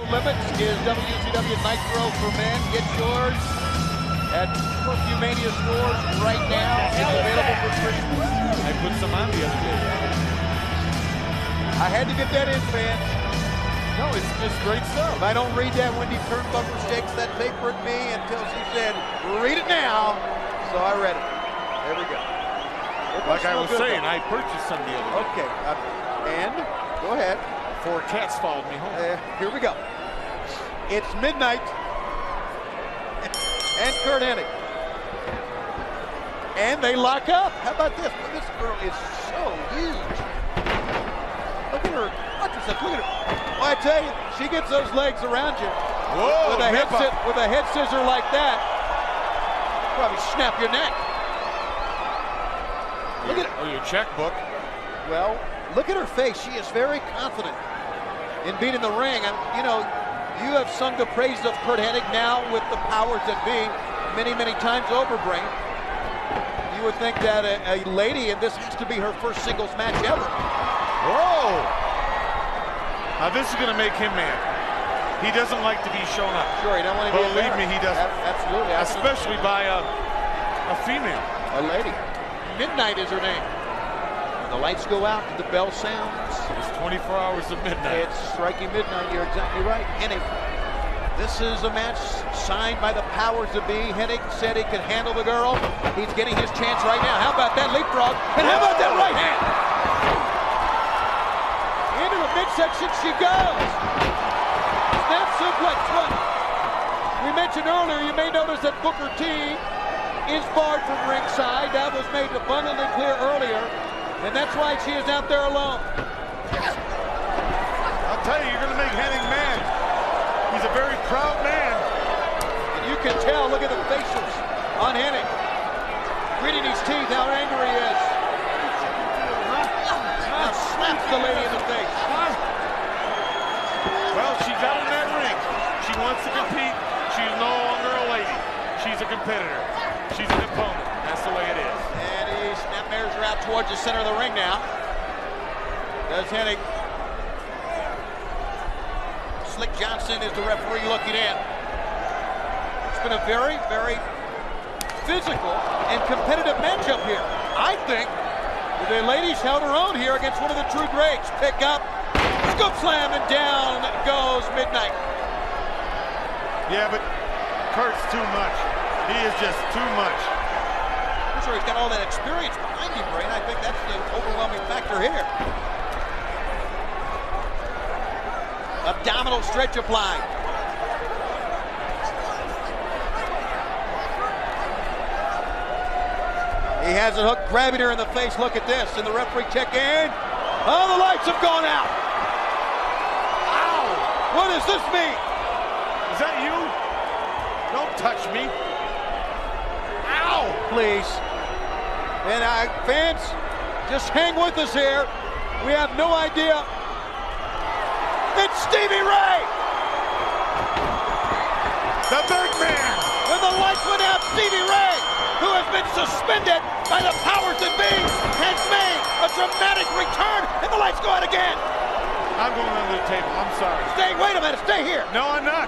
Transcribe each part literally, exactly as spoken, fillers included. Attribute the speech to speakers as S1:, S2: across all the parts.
S1: limits is W C W Nitro for men. Get yours at Perfumania stores right now. It's available for Christmas.
S2: I put some on the other day.
S1: I had to get that in, fans.
S2: No, it's just great stuff.
S1: If I don't read that, Wendy Turnbuckle shakes that paper at me until she said, read it now. So I read it. There we go. It
S2: like I was
S1: good,
S2: saying,
S1: though.
S2: I purchased some the other day.
S1: Okay. Uh, and go ahead.
S2: Four cats followed me home.
S1: Uh, here we go. It's midnight. And Curt Hennig. And they lock up. How about this? This girl is so huge. Look at her. Watch yourself. Look at her. Well, I tell you, she gets those legs around you.
S2: Whoa,
S1: with a head
S2: si
S1: with a head scissor like that, probably snap your neck. Look
S2: your,
S1: at it.
S2: Oh, your checkbook.
S1: Well, look at her face. She is very confident in being in the ring. And you know, you have sung the praises of Curt Hennig now with the powers that be many, many times over, Brain. You would think that a, a lady, and this has to be her first singles match ever.
S2: Whoa! Now this is going to make him mad. He doesn't like to be shown up.
S1: Sure, he don't want to be
S2: Believe me, he doesn't.
S1: Absolutely.
S2: Especially by a, a female.
S1: A lady. Midnight is her name. When the lights go out, the bell sounds.
S2: It's twenty-four hours of midnight.
S1: It's striking midnight. You're exactly right. Hennig. This is a match signed by the powers that be. Hennig said he could handle the girl. He's getting his chance right now. How about that leapfrog? And how about that right hand? Into the midsection she goes. Snap suplex one. We mentioned earlier, you may notice that Booker T is barred from ringside. That was made abundantly clear earlier. And that's why she is out there alone.
S2: I'll tell you, you're going to make Hennig mad. He's a very proud man.
S1: And you can tell, look at the facials on Hennig. Gritting his teeth, how angry he is. Now slaps the lady in the face.
S2: Well, she's out in that ring. She wants to compete. She's no longer a lady. She's a competitor. She's an opponent. That's the way it is.
S1: And he snapmares her out towards the center of the ring now. Does Hennig. Slick Johnson is the referee looking in. It's been a very, very physical and competitive matchup here. I think the ladies held her own here against one of the true greats. Pick up, scoop slam, and down goes Midnight.
S2: Yeah, but Curt's too much. He is just too much.
S1: I'm sure he's got all that experience behind him, Brain. I think that's the overwhelming factor here. Abdominal stretch applied. He has it hooked, grabbing her in the face. Look at this. And the referee check in. Oh, the lights have gone out. Ow! What does this mean?
S2: Is that you? Don't touch me. Ow!
S1: Please. And uh, fans, just hang with us here. We have no idea. It's Stevie Ray!
S2: The big man!
S1: When the lights went out, Stevie Ray, who has been suspended by the powers that be, has made a dramatic return, and the lights go out again.
S2: I'm going under the table. I'm sorry.
S1: Stay, wait a minute, stay here.
S2: No, I'm not.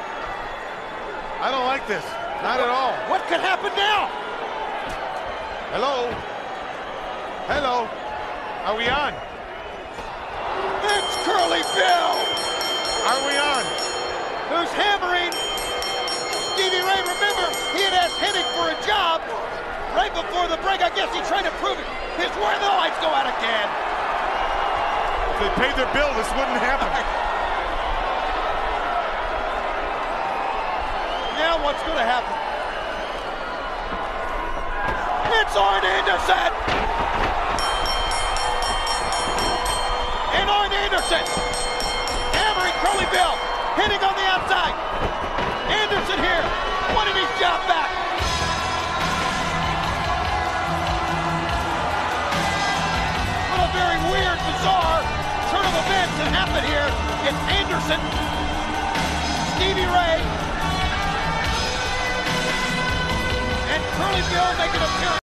S2: I don't like this. Not at all.
S1: What could happen now?
S2: Hello? Hello? Are we on?
S1: It's Curly Bill!
S2: Are we on?
S1: Who's hammering Stevie Ray. Remember, he had asked Hennig for a job right before the break. I guess he's trying to prove it. His where the lights go out again.
S2: If they paid their bill, this wouldn't happen.
S1: Now what's going to happen? It's Arn Anderson! And Arn Anderson hammering Curly Bill, hitting on the outside. Anderson here, wanting his job back. What a very weird, bizarre turn of events that happened here. It's Anderson, Stevie Ray, and Curly Bill making a appearance.